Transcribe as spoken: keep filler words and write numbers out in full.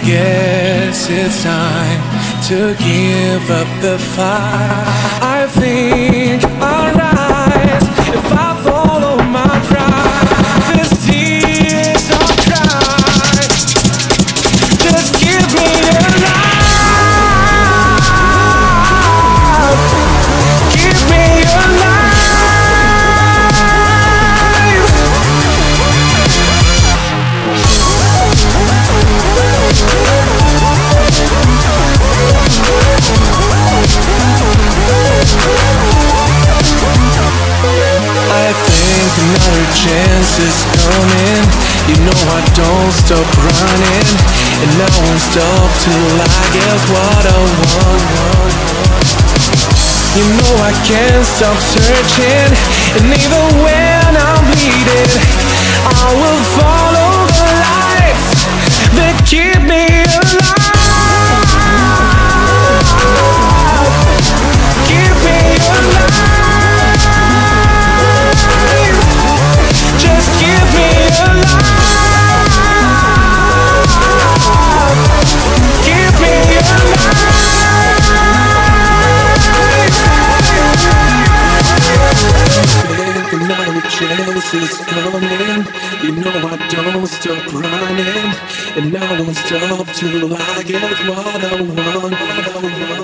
guess it's time to give up the fight. I think I'll rise if I follow my pride. This tears are cried. Just give me a life. Give me a life. I think another chance is coming. You know I don't stop running, and I won't stop till I get what I want. You know I can't stop searching, and even when I'm bleeding, I will follow the lights that keep me alive. Keep me alive. Just give me a life. Give me a life. Think another chance is coming. You know I don't stop running, and I won't stop till I get what I want. What I want.